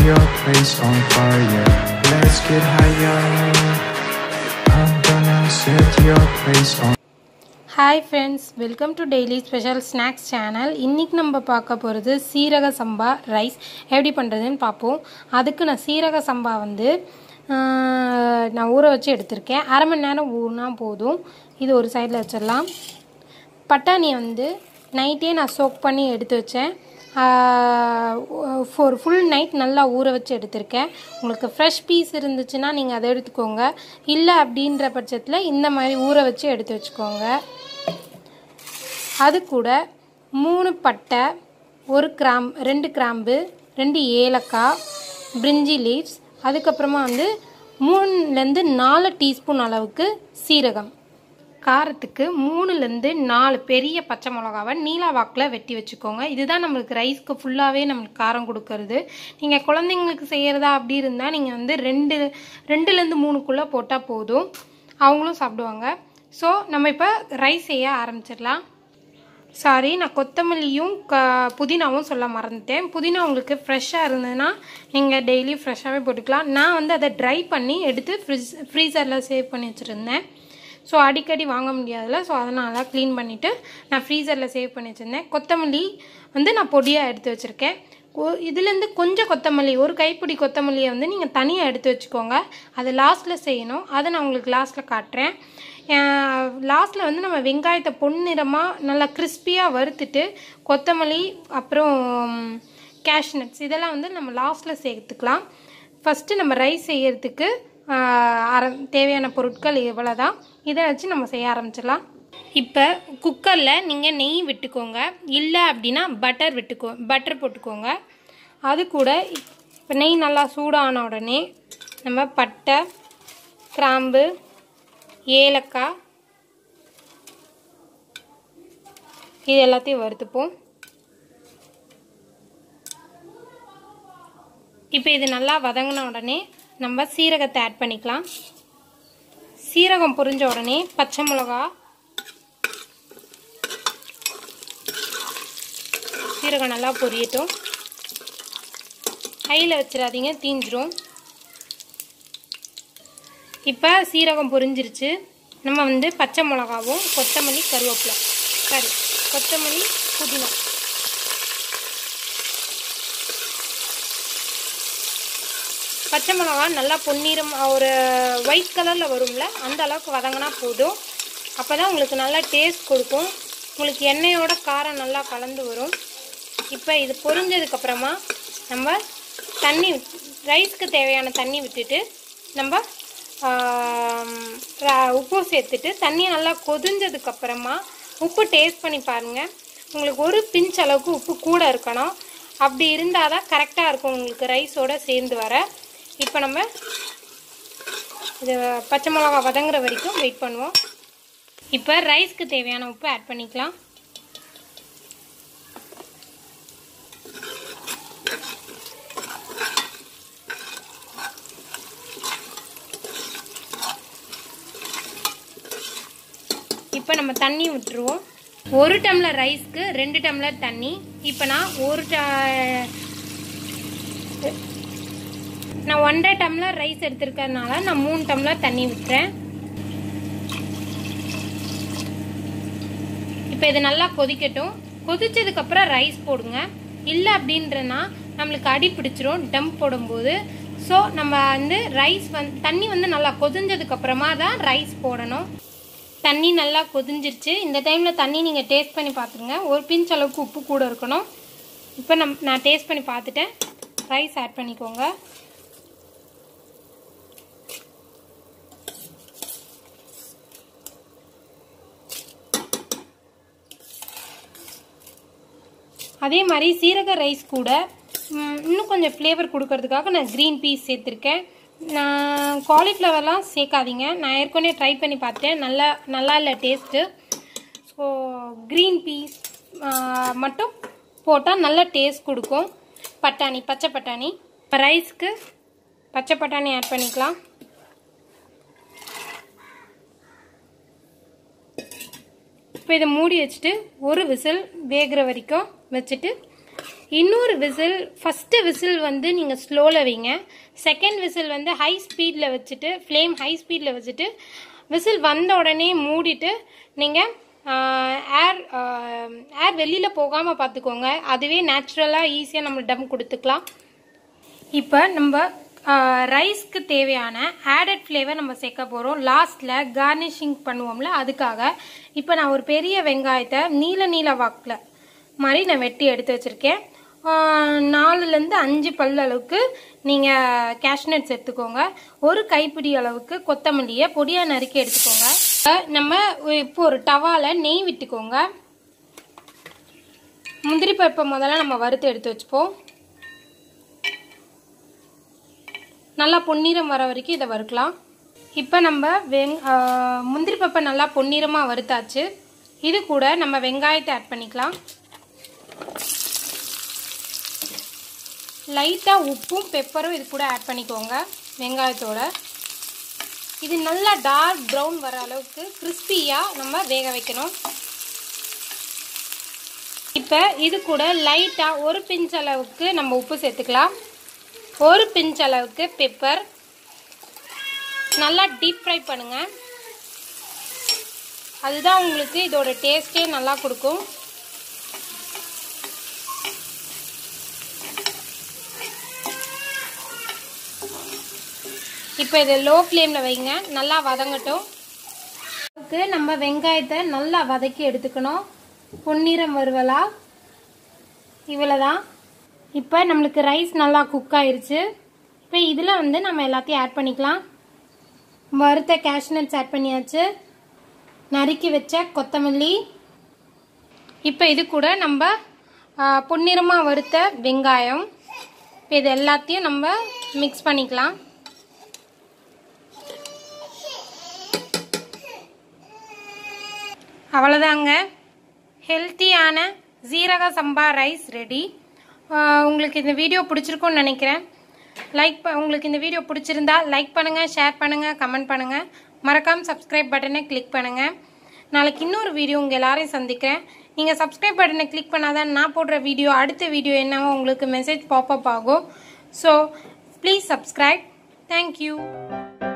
your place on fire. Let's get higher. I'm gonna set your place on. Hi friends, welcome to daily special snacks channel. இன்னைக்கு நம்ம பார்க்க போறது சீரக சம்பா rice எப்படி பண்றதுன்னு பாப்போம். அதுக்கு நான் சீரக சம்பா வந்து நான் ஊற வச்சு எடுத்துர்க்கேன். அரை மணி நேரம் ஊறினா போதும். இது ஒரு சைடுல வச்சிரலாம். பட்டாணி வந்து நைட்டே நான் சோக் பண்ணி எடுத்து வச்சேன். for full night நல்லா ஊற வச்சு எடுத்துர்க்கேன். உங்களுக்கு fresh பீஸ் இருந்துச்சுனா நீங்க அதை எடுத்துக்கோங்க. இல்ல அப்படின்ற பட்சத்துல இந்த மாதிரி ஊற வச்சு எடுத்து வச்சுக்கோங்க. அது கூட 3 பட்டை, 1 கிராம்பு, 2 கிராம்பு, 2 ஏலக்காய், பிரிஞ்சி லீவ்ஸ், அதுக்கு அப்புறமா வந்து 3 ல இருந்து 4 டீஸ்பூன் அளவுக்கு சீரகம். காரத்துக்கு 3 ல இருந்து 4 பெரிய பச்சை மிளகாவை நீல வாக்குல வெட்டி வச்சுக்கோங்க. இதுதான் நமக்கு ரைஸ்க்கு ஃபுல்லாவே நமக்கு காரம் கொடுக்கிறது. நீங்க குழந்தைங்களுக்கு செய்யறதா அப்படி இருந்தா நீங்க வந்து 2 ல இருந்து 3 குள்ள போட்டா போதும். அவங்களும் சாப்பிடுவாங்க. சோ நம்ம இப்ப ரைஸ் செய்ய ஆரம்பிச்சிடலாம். சாரி, நான் கொத்தமல்லியும் புதினாவும் சொல்ல மறந்துட்டேன். புதினா உங்களுக்கு ஃப்ரெஷ்ஷாக இருந்ததுன்னா நீங்கள் டெய்லி ஃப்ரெஷ்ஷாகவே போட்டுக்கலாம். நான் வந்து அதை ட்ரை பண்ணி எடுத்து ஃப்ரீசரில் சேவ் பண்ணி வச்சுருந்தேன். ஸோ அடிக்கடி வாங்க முடியாதுல்ல, ஸோ அதனால் க்ளீன் பண்ணிவிட்டு நான் ஃப்ரீசரில் சேவ் பண்ணி வச்சுருந்தேன். கொத்தமல்லி வந்து நான் பொடியாக எடுத்து வச்சுருக்கேன். இதுலேருந்து கொஞ்சம் கொத்தமல்லி, ஒரு கைப்பிடி கொத்தமல்லியை வந்து நீங்கள் தனியாக எடுத்து வச்சுக்கோங்க. அது லாஸ்ட்டில் செய்யணும். அதை நான் உங்களுக்கு லாஸ்ட்டில் காட்டுறேன். லாஸ்ட்டில் வந்து நம்ம வெங்காயத்தை பொன்னிறமாக நல்லா கிறிஸ்பியாக வறுத்துட்டு கொத்தமல்லி அப்புறம் கேஷ்நட்ஸ் இதெல்லாம் வந்து நம்ம லாஸ்ட்டில் சேர்த்துக்கலாம். ஃபஸ்ட்டு நம்ம ரைஸ் செய்யறதுக்கு தேவையான பொருட்கள் இவ்வளோ தான். இதை வச்சு நம்ம செய்ய ஆரம்பிச்சிடலாம். இப்போ குக்கரில் நீங்கள் நெய் விட்டுக்கோங்க. இல்லை அப்படின்னா பட்டர் போட்டுக்கோங்க. அது கூட இப்போ நெய் நல்லா சூடான உடனே நம்ம பட்டை, கிராம்பு, ஏலக்காய் இது எல்லாத்தையும் வறுத்துப்போம். இப்போ இது நல்லா வதங்கின உடனே நம்ம சீரகத்தை ஆட் பண்ணிக்கலாம். சீரகம் பொரிஞ்ச உடனே பச்சை மிளகா, சீரகம் நல்லா பொரியட்டும். ஹையில் வச்சிடாதீங்க, தீஞ்சிரும். இப்போ சீரகம் பொரிஞ்சிருச்சு. நம்ம வந்து பச்சை மிளகாவும் கொத்தமல்லி, கொத்தமல்லி, புதினா பச்சை மிளகா நல்லா பொன்னிறம் ஒரு ஒயிட் கலரில் வரும்ல, அந்த அளவுக்கு வதங்கினா போதும். அப்போ தான் உங்களுக்கு நல்லா டேஸ்ட் கொடுக்கும். உங்களுக்கு எண்ணெயோட காரம் நல்லா கலந்து வரும். இப்போ இது பொரிஞ்சதுக்கப்புறமா நம்ம தண்ணி, ரைஸ்க்கு தேவையான தண்ணி விட்டுட்டு நம்ம உப்பு சேர்த்துட்டு தண்ணியை நல்லா கொதிஞ்சதுக்கப்புறமா உப்பு டேஸ்ட் பண்ணி பாருங்கள். உங்களுக்கு ஒரு பிஞ்ச் அளவுக்கு உப்பு கூட இருக்கணும். அப்படி இருந்தால் தான் கரெக்டாக இருக்கும் உங்களுக்கு ரைஸோடு சேர்ந்து வர. இப்போ நம்ம இது பச்சை மிளகா வதங்குற வரைக்கும் வெயிட் பண்ணுவோம். இப்போ ரைஸ்க்கு தேவையான உப்பு ஆட் பண்ணிக்கலாம். இப்போ நம்ம தண்ணி விட்டுருவோம். 1 டம்ளர் ரைஸ்க்கு 2 டம்ளர் தண்ணி. இப்போ நான் 1.5 டம்ளர் ரைஸ் எடுத்துருக்கறதுனால நான் 3 டம்ளர் தண்ணி விட்டுறேன். இப்போ இது நல்லா கொதிக்கட்டும். கொதிச்சதுக்கப்புறம் ரைஸ் போடுங்க. இல்லை அப்படின்றனா நம்மளுக்கு அடி பிடிச்சிரும் டம் போடும்போது. ஸோ நம்ம வந்து தண்ணி வந்து நல்லா கொதிஞ்சதுக்கப்புறமா தான் ரைஸ் போடணும். தண்ணி நல்லா கொதிஞ்சிருச்சு. இந்த டைமில் தண்ணி நீங்கள் டேஸ்ட் பண்ணி பார்த்துருங்க. ஒரு பிஞ்ச் அளவுக்கு உப்பு கூட இருக்கணும். இப்போ நான் டேஸ்ட் பண்ணி பார்த்துட்டேன். ரைஸ் ஆட் பண்ணிக்கோங்க. அதே மாதிரி சீரக ரைஸ் கூட இன்னும் கொஞ்சம் ஃப்ளேவர் கொடுக்கறதுக்காக நான் க்ரீன் பீஸ் சேர்த்துருக்கேன். நான் காலிஃப்ளவர்லாம் சேர்க்காதீங்க. நான் ஏற்கனவே ட்ரை பண்ணி பார்த்தேன், நல்லா இல்லை டேஸ்ட்டு. ஸோ க்ரீன் பீஸ் மட்டும் போட்டால் நல்ல டேஸ்ட் கொடுக்கும். பச்சை பட்டாணி ரைஸ்க்கு பச்சை பட்டாணி ஆட் பண்ணிக்கலாம். இப்போ இதை மூடி வச்சுட்டு ஒரு விசில் வேகிற வரைக்கும் வச்சுட்டு இன்னொரு விசில், ஃபர்ஸ்ட் விசில் வந்து நீங்கள் ஸ்லோவில் வைங்க. செகண்ட் விசில் வந்து ஹை ஸ்பீடில் வச்சுட்டு, ஃப்ளேம் ஹை ஸ்பீடில் வச்சுட்டு விசில் வந்த உடனே மூடிட்டு நீங்கள் ஏர் வெளியில் போகாமல் பார்த்துக்கோங்க. அதுவே நேச்சுரலாக ஈஸியாக நம்ம டம் கொடுத்துக்கலாம். இப்போ நம்ம ரைஸ்க்கு தேவையான ஆடட் ஃப்ளேவர் நம்ம சேர்க்க போகிறோம். லாஸ்ட்டில் கார்னிஷிங் பண்ணுவோம்ல, அதுக்காக. இப்போ நான் ஒரு பெரிய வெங்காயத்தை நீல வாக்கில் மாதிரி நான் வெட்டி எடுத்து வச்சுருக்கேன். 4லேருந்து 5 பல் அளவுக்கு நீங்கள் கேஷ்நட்ஸ் எடுத்துக்கோங்க. ஒரு கைப்பிடி அளவுக்கு கொத்தமல்லியை பொடியாக நறுக்கி எடுத்துக்கோங்க. நம்ம இப்போ ஒரு டவாவில் நெய் விட்டுக்கோங்க. முந்திரி பருப்பை முதல்ல நம்ம வறுத்து எடுத்து வச்சுப்போம். நல்லா பொன்னிறம் வர வரைக்கும் இதை வறுக்கலாம். இப்போ நம்ம முந்திரி பருப்பை நல்லா பொன்னிறமாக வறுத்தாச்சு. இது கூட நம்ம வெங்காயத்தை ஆட் பண்ணிக்கலாம். லைட்டாக உப்பும் பெப்பரும் இது கூட ஆட் பண்ணிக்கோங்க வெங்காயத்தோட. இது நல்லா டார்க் ப்ரௌன் வர அளவுக்கு கிறிஸ்பியாக நம்ம வேக வைக்கணும். இப்போ இது கூட லைட்டாக ஒரு பிஞ்ச் அளவுக்கு நம்ம உப்பு சேர்த்துக்கலாம். ஒரு பிஞ்ச் அளவுக்கு பெப்பர். நல்லா டீப் ஃப்ரை பண்ணுங்க. அதுதான் உங்களுக்கு இதோட டேஸ்டே நல்லா கொடுக்கும். இப்போ இதை லோ ஃப்ளேமில் வைங்க. நல்லா வதங்கட்டும். நம்ம வெங்காயத்தை நல்லா வதக்கி எடுத்துக்கணும். பொன்னிறம் வருவலா இவ்வளோதான். இப்போ நம்மளுக்கு ரைஸ் நல்லா குக் ஆயிருச்சு. இப்போ இதில் வந்து நம்ம எல்லாத்தையும் ஆட் பண்ணிக்கலாம். வறுத்த கேஷ்நட்ஸ் ஆட் பண்ணியாச்சு. நறுக்கி வச்ச கொத்தமல்லி. இப்போ இது கூட நம்ம பொன்னிறமாக வறுத்த வெங்காயம். இப்போ இது எல்லாத்தையும் நம்ம மிக்ஸ் பண்ணிக்கலாம். அவ்வளோதாங்க, ஹெல்த்தியான ஜீரக சம்பா ரைஸ் ரெடி. உங்களுக்கு இந்த வீடியோ பிடிச்சிருக்கும்னு நினைக்கிறேன். உங்களுக்கு இந்த வீடியோ பிடிச்சிருந்தா லைக் பண்ணுங்கள், ஷேர் பண்ணுங்கள், கமெண்ட் பண்ணுங்கள். மறக்காமல் சப்ஸ்கிரைப் பட்டனை கிளிக் பண்ணுங்கள். நாளைக்கு இன்னொரு வீடியோ உங்கள் எல்லாரையும் சந்திக்கிறேன். நீங்கள் சப்ஸ்கிரைப் பட்டனை கிளிக் பண்ணாதான் நான் போடுற வீடியோ, அடுத்த வீடியோ என்னவோ உங்களுக்கு மெசேஜ் பாப்அப் ஆகும். So please subscribe. தேங்க்யூ.